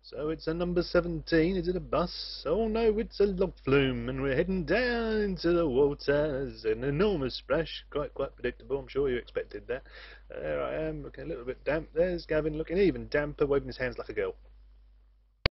So it's a number 17. Is it a bus? Oh no, it's a log flume, and we're heading down into the water. There's an enormous splash, quite predictable. I'm sure you expected that. There I am, looking a little bit damp. There's Gavin looking even damper, waving his hands like a girl.